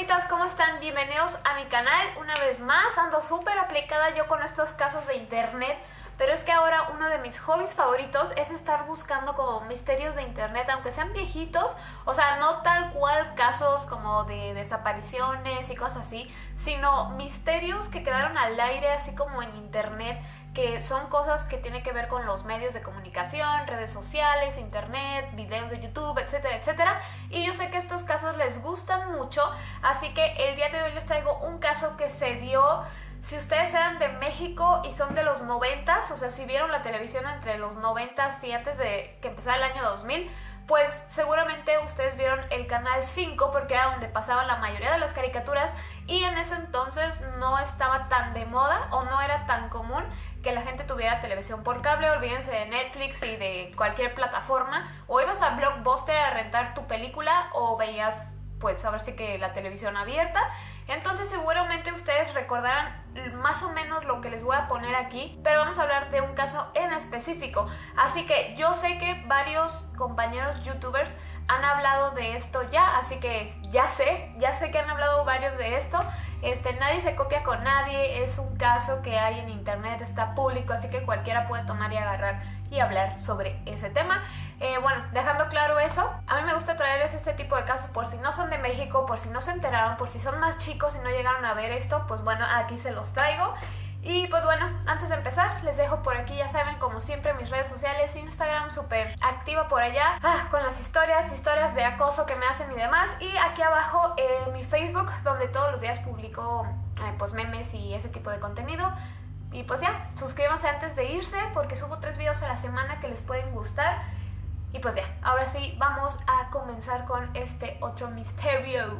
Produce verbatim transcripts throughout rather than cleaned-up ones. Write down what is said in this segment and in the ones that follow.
personitas, ¿cómo están? Bienvenidos a mi canal una vez más. Ando súper aplicada yo con estos casos de internet, pero es que ahora uno de mis hobbies favoritos es estar buscando como misterios de internet, aunque sean viejitos, o sea, no tal cual casos como de desapariciones y cosas así, sino misterios que quedaron al aire así como en internet, que son cosas que tienen que ver con los medios de comunicación, redes sociales, internet, videos de YouTube, etcétera, etcétera. Y yo sé que estos casos les gustan mucho, así que el día de hoy les traigo un caso que se dio. Si ustedes eran de México y son de los noventas, o sea, si vieron la televisión entre los noventas y antes de que empezara el año dos mil, pues seguramente ustedes vieron el canal cinco porque era donde pasaban la mayoría de las caricaturas, y en ese entonces no estaba tan de moda o no era tan común que la gente tuviera televisión por cable. Olvídense de Netflix y de cualquier plataforma, o ibas a Blockbuster a rentar tu película o veías, pues, ahora sí que la televisión abierta. Entonces seguramente ustedes recordarán más o menos lo que les voy a poner aquí, pero vamos a hablar de un caso en específico. Así que yo sé que varios compañeros youtubers han hablado de esto ya, así que ya sé, ya sé que han hablado varios de esto. Este, nadie se copia con nadie, es un caso que hay en internet, está público, así que cualquiera puede tomar y agarrar y hablar sobre ese tema. Eh, bueno, dejando claro eso, a mí me gusta traerles este tipo de casos por si no son de México, por si no se enteraron, por si son más chicos y no llegaron a ver esto, pues bueno, aquí se los traigo. Y pues bueno, antes de empezar, les dejo por aquí, ya saben, como siempre, mis redes sociales, Instagram, súper activa por allá, ah, con las historias, historias de acoso que me hacen y demás. Y aquí abajo eh, mi Facebook, donde todos los días publico eh, pues memes y ese tipo de contenido. Y pues ya, suscríbanse antes de irse porque subo tres videos a la semana que les pueden gustar. Y pues ya, ahora sí, vamos a comenzar con este otro misterio.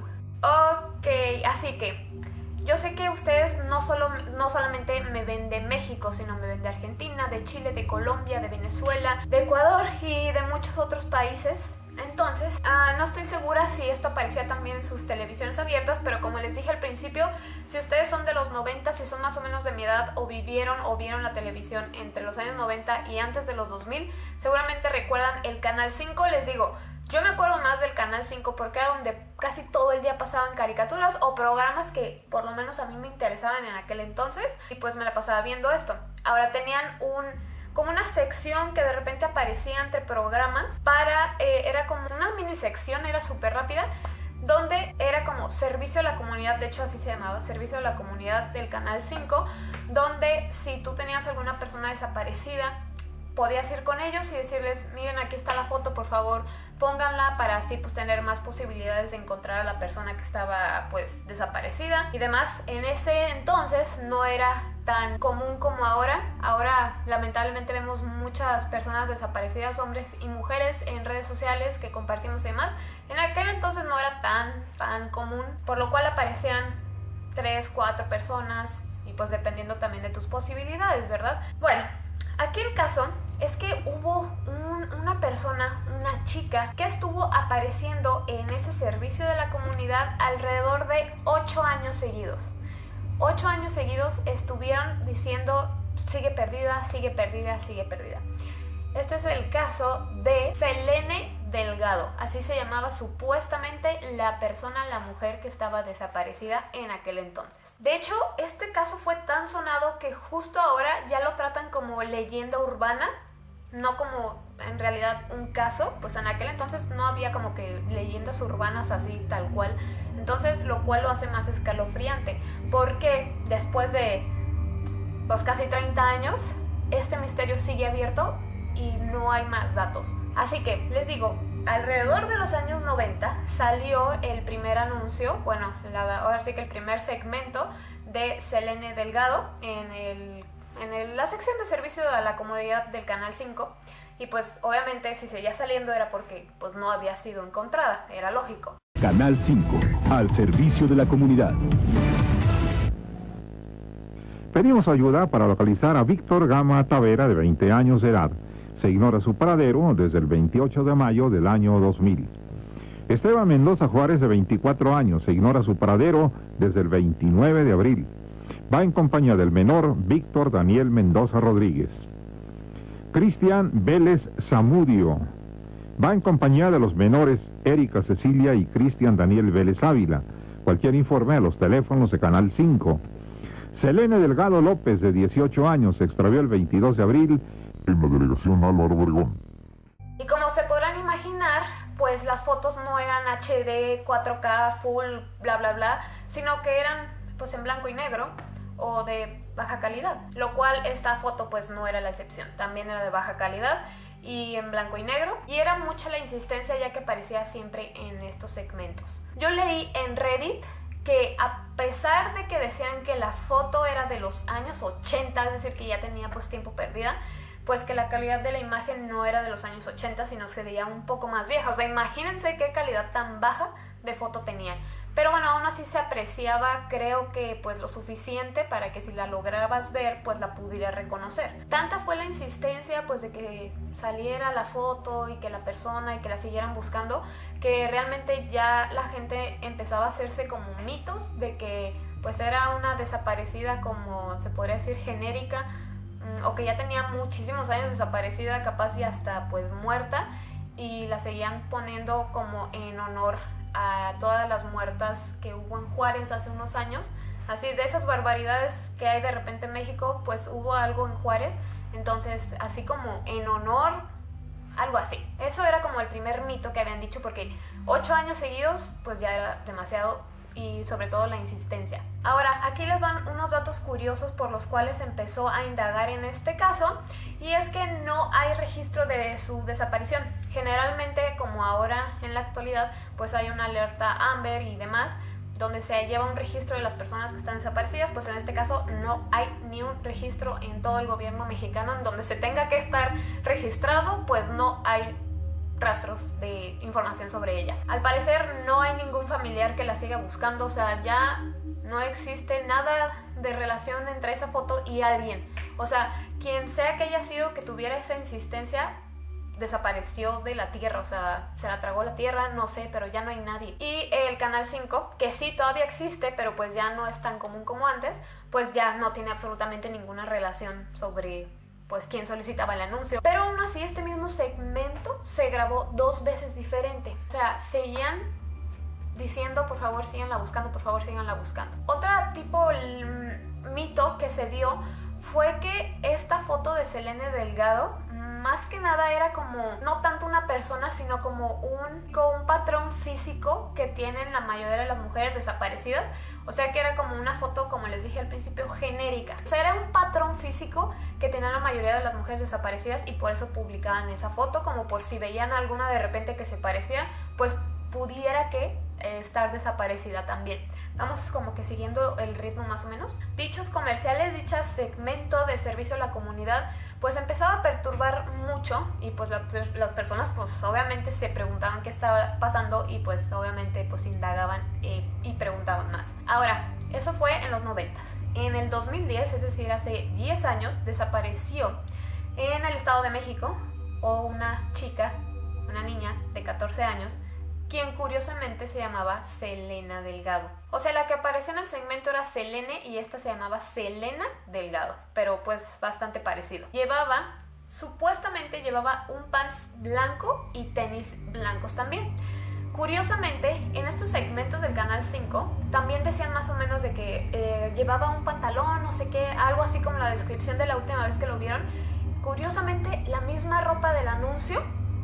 Ok, así que yo sé que ustedes no, solo, no solamente me ven de México, sino me ven de Argentina, de Chile, de Colombia, de Venezuela, de Ecuador y de muchos otros países. Entonces, uh, no estoy segura si esto aparecía también en sus televisiones abiertas, pero como les dije al principio, si ustedes son de los noventa, si son más o menos de mi edad o vivieron o vieron la televisión entre los años noventa y antes de los dos mil, seguramente recuerdan el canal cinco. Les digo, yo me acuerdo más del canal cinco porque era donde casi todo el día pasaban caricaturas o programas que por lo menos a mí me interesaban en aquel entonces, y pues me la pasaba viendo esto. Ahora tenían un... como una sección que de repente aparecía entre programas para, eh, era como una mini sección, era súper rápida, donde era como servicio a la comunidad, de hecho así se llamaba, servicio a la comunidad del canal cinco, donde si tú tenías alguna persona desaparecida, podías ir con ellos y decirles, miren, aquí está la foto, por favor, pónganla, para así pues tener más posibilidades de encontrar a la persona que estaba pues desaparecida y demás. En ese entonces no era tan común como ahora. Ahora lamentablemente vemos muchas personas desaparecidas, hombres y mujeres, en redes sociales que compartimos y demás. En aquel entonces no era tan, tan común, por lo cual aparecían tres, cuatro personas y pues dependiendo también de tus posibilidades, ¿verdad? Bueno, aquí el caso es que hubo un, una persona, una chica, que estuvo apareciendo en ese servicio de la comunidad alrededor de ocho años seguidos. Ocho años seguidos estuvieron diciendo, sigue perdida, sigue perdida, sigue perdida. Este es el caso de Selene Delgado, así se llamaba supuestamente la persona, la mujer que estaba desaparecida en aquel entonces. De hecho, este caso fue tan sonado que justo ahora ya lo tratan como leyenda urbana, no como en realidad un caso, pues en aquel entonces no había como que leyendas urbanas así tal cual, entonces lo cual lo hace más escalofriante, porque después de pues casi treinta años, este misterio sigue abierto y no hay más datos. Así que les digo, alrededor de los años noventa salió el primer anuncio, bueno, la, ahora sí que el primer segmento de Selene Delgado en, el, en el, la sección de servicio a la comunidad del canal cinco, y pues obviamente si seguía saliendo era porque pues no había sido encontrada, era lógico. Canal cinco, al servicio de la comunidad. Pedimos ayuda para localizar a Víctor Gama Tavera, de veinte años de edad. Se ignora su paradero desde el veintiocho de mayo del año dos mil. Esteban Mendoza Juárez, de veinticuatro años, se ignora su paradero desde el veintinueve de abril. Va en compañía del menor Víctor Daniel Mendoza Rodríguez. Cristian Vélez Zamudio va en compañía de los menores Erika Cecilia y Cristian Daniel Vélez Ávila. Cualquier informe a los teléfonos de Canal cinco. Selene Delgado López, de dieciocho años, se extravió el veintidós de abril en la delegación Álvaro Obregón. Y como se podrán imaginar, pues las fotos no eran H D, cuatro K, full, bla bla bla, sino que eran pues en blanco y negro o de baja calidad, lo cual esta foto pues no era la excepción, también era de baja calidad y en blanco y negro, y era mucha la insistencia ya que aparecía siempre en estos segmentos. Yo leí en Reddit que a pesar de que decían que la foto era de los años ochenta, es decir, que ya tenía pues tiempo perdida, pues que la calidad de la imagen no era de los años ochenta, sino se veía un poco más vieja. O sea, imagínense qué calidad tan baja de foto tenían. Pero bueno, aún así se apreciaba, creo que pues lo suficiente para que si la lograbas ver, pues la pudiera reconocer. Tanta fue la insistencia pues de que saliera la foto y que la persona y que la siguieran buscando, que realmente ya la gente empezaba a hacerse como mitos de que pues era una desaparecida, como se podría decir, genérica, o que ya tenía muchísimos años desaparecida, capaz y hasta pues muerta, y la seguían poniendo como en honor a todas las muertas que hubo en Juárez hace unos años. Así, de esas barbaridades que hay de repente en México, pues hubo algo en Juárez, entonces así como en honor, algo así. Eso era como el primer mito que habían dicho, porque ocho años seguidos pues ya era demasiado, y sobre todo la insistencia. Ahora, aquí les van unos datos curiosos por los cuales empezó a indagar en este caso, y es que no hay registro de su desaparición. Generalmente, como ahora en la actualidad, pues hay una alerta Amber y demás, donde se lleva un registro de las personas que están desaparecidas. Pues en este caso no hay ni un registro en todo el gobierno mexicano en donde se tenga que estar registrado, pues no hay rastros de información sobre ella. Al parecer no hay ningún familiar que la siga buscando, o sea, ya no existe nada de relación entre esa foto y alguien. O sea, quien sea que haya sido que tuviera esa insistencia, desapareció de la tierra, o sea, se la tragó la tierra, no sé, pero ya no hay nadie. Y el Canal cinco, que sí todavía existe, pero pues ya no es tan común como antes, pues ya no tiene absolutamente ninguna relación sobre pues quién solicitaba el anuncio. Pero aún así este mismo segmento se grabó dos veces diferente. O sea, seguían diciendo por favor síganla buscando, por favor síganla buscando. Otra tipo mito que se dio fue que esta foto de Selene Delgado más que nada era como, no tanto una persona, sino como un, como un patrón físico que tienen la mayoría de las mujeres desaparecidas. O sea que era como una foto, como les dije al principio, genérica. O sea, era un patrón físico que tenían la mayoría de las mujeres desaparecidas, y por eso publicaban esa foto, como por si veían alguna de repente que se parecía, pues pudiera que eh, estar desaparecida también. Vamos como que siguiendo el ritmo más o menos. Dichos comerciales, dicho segmento de servicio a la comunidad, pues empezaba a perturbar mucho, y pues la, las personas pues obviamente se preguntaban qué estaba pasando, y pues obviamente pues indagaban eh, y preguntaban más. Ahora, eso fue en los noventas. En el dos mil diez, es decir, hace diez años, desapareció en el Estado de México o una chica, una niña de catorce años, quien curiosamente se llamaba Selena Delgado. O sea, la que aparecía en el segmento era Selene y esta se llamaba Selena Delgado, pero pues bastante parecido. Llevaba, supuestamente llevaba un pants blanco y tenis blancos también. Curiosamente, en estos segmentos del Canal cinco también decían más o menos de que eh, llevaba un pantalón, no sé qué, algo así como la descripción de la última vez que lo vieron. Curiosamente, la misma ropa del anuncio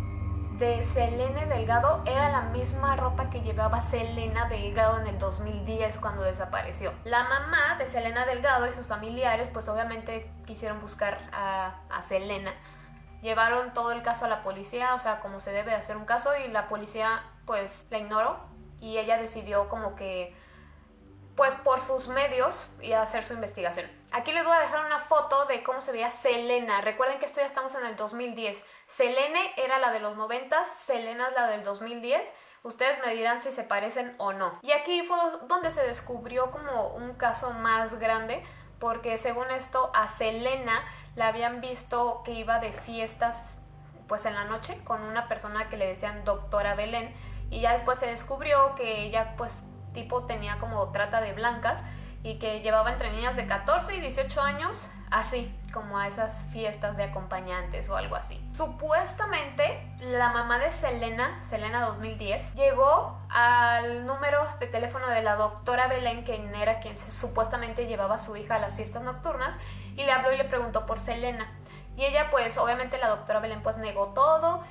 de Selene Delgado era la misma ropa que llevaba Selena Delgado en el dos mil diez cuando desapareció. La mamá de Selena Delgado y sus familiares pues obviamente quisieron buscar a, a Selena. Llevaron todo el caso a la policía, o sea, como se debe de hacer un caso, y la policía pues la ignoró, y ella decidió como que pues por sus medios y a hacer su investigación. Aquí les voy a dejar una foto de cómo se veía Selena. Recuerden que esto ya estamos en el dos mil diez. Selene era la de los noventas, Selena es la del dos mil diez. Ustedes me dirán si se parecen o no. Y aquí fue donde se descubrió como un caso más grande, porque según esto a Selena la habían visto que iba de fiestas pues en la noche con una persona que le decían Doctora Belén, y ya después se descubrió que ella pues tipo tenía como trata de blancas, y que llevaba entre niñas de catorce y dieciocho años, así como a esas fiestas de acompañantes o algo así. Supuestamente la mamá de Selena, Selena dos mil diez, llegó al número de teléfono de la doctora Belén, quien era quien supuestamente llevaba a su hija a las fiestas nocturnas, y le habló y le preguntó por Selena. Y ella pues obviamente la doctora Belén pues negó todo,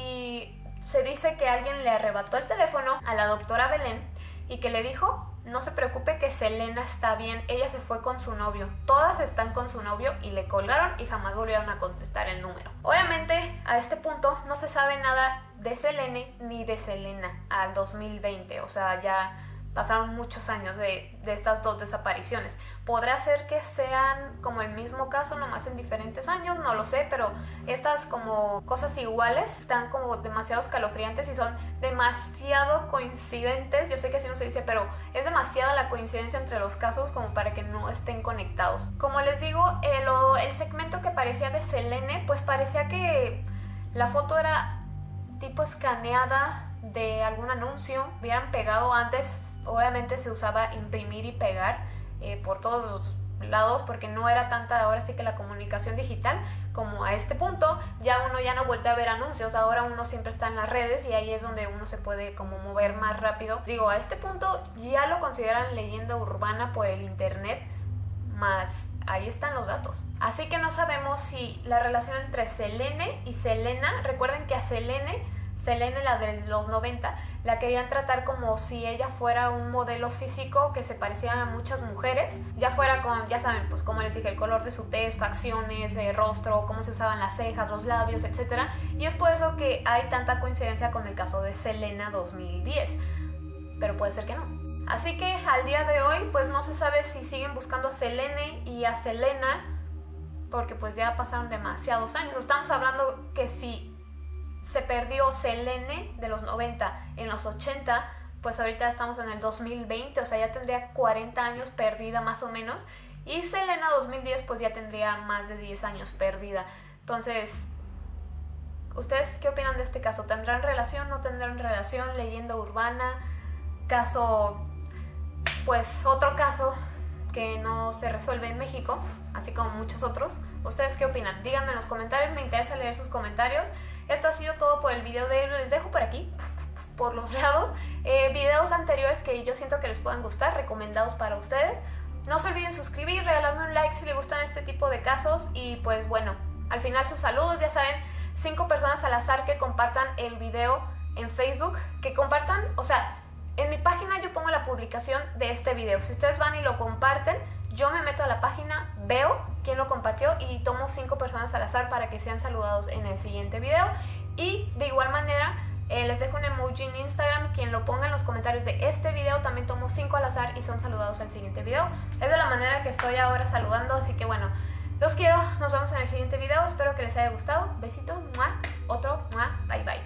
y se dice que alguien le arrebató el teléfono a la doctora Belén y que le dijo: no se preocupe, que Selena está bien, ella se fue con su novio, todas están con su novio, y le colgaron y jamás volvieron a contestar el número. Obviamente a este punto no se sabe nada de Selene ni de Selena al dos mil veinte, o sea, ya pasaron muchos años de, de estas dos desapariciones. Podrá ser que sean como el mismo caso, nomás en diferentes años, no lo sé, pero estas como cosas iguales están como demasiado escalofriantes y son demasiado coincidentes. Yo sé que así no se dice, pero es demasiada la coincidencia entre los casos como para que no estén conectados. Como les digo, el, el segmento que parecía de Selene, pues parecía que la foto era tipo escaneada de algún anuncio, hubieran pegado antes. Obviamente se usaba imprimir y pegar eh, por todos los lados, porque no era tanta ahora sí que la comunicación digital como a este punto. Ya uno ya no vuelve a ver anuncios, ahora uno siempre está en las redes y ahí es donde uno se puede como mover más rápido. Digo, a este punto ya lo consideran leyenda urbana por el internet, más ahí están los datos. Así que no sabemos si la relación entre Selene y Selena, recuerden que a Selene Selene, la de los noventa, la querían tratar como si ella fuera un modelo físico que se parecía a muchas mujeres, ya fuera con, ya saben, pues como les dije, el color de su tez, facciones, eh, rostro, cómo se usaban las cejas, los labios, etcétera. Y es por eso que hay tanta coincidencia con el caso de Selena dos mil diez, pero puede ser que no. Así que al día de hoy, pues no se sabe si siguen buscando a Selene y a Selena, porque pues ya pasaron demasiados años. Estamos hablando que si se perdió Selene de los noventa en los ochenta, pues ahorita estamos en el dos mil veinte, o sea, ya tendría cuarenta años perdida más o menos, y Selena dos mil diez pues ya tendría más de diez años perdida. Entonces, ¿ustedes qué opinan de este caso? ¿Tendrán relación? ¿No tendrán relación? ¿Leyenda urbana? Caso, pues otro caso que no se resuelve en México, así como muchos otros. ¿Ustedes qué opinan? Díganme en los comentarios, me interesa leer sus comentarios. Esto ha sido todo por el video de hoy. Les dejo por aquí, por los lados, eh, videos anteriores que yo siento que les puedan gustar, recomendados para ustedes. No se olviden suscribir, regalarme un like si les gustan este tipo de casos. Y pues bueno, al final sus saludos, ya saben, cinco personas al azar que compartan el video en Facebook, que compartan, o sea, en mi página yo pongo la publicación de este video. Si ustedes van y lo comparten, yo me meto a la página, veo quién lo compartió y tomo cinco personas al azar para que sean saludados en el siguiente video. Y de igual manera eh, les dejo un emoji en Instagram, quien lo ponga en los comentarios de este video también tomo cinco al azar y son saludados al siguiente video. Es de la manera que estoy ahora saludando, así que bueno, los quiero, nos vemos en el siguiente video, espero que les haya gustado. Besitos, ¡mua! Otro, ¡mua! Bye bye.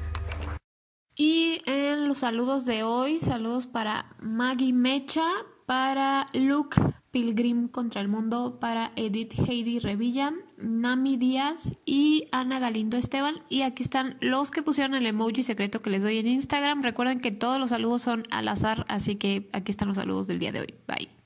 Y en los saludos de hoy, saludos para Maggie Mecha, para Luke Pilgrim contra el Mundo, para Edith Heidi Revilla, Nami Díaz y Ana Galindo Esteban. Y aquí están los que pusieron el emoji secreto que les doy en Instagram. Recuerden que todos los saludos son al azar, así que aquí están los saludos del día de hoy. Bye.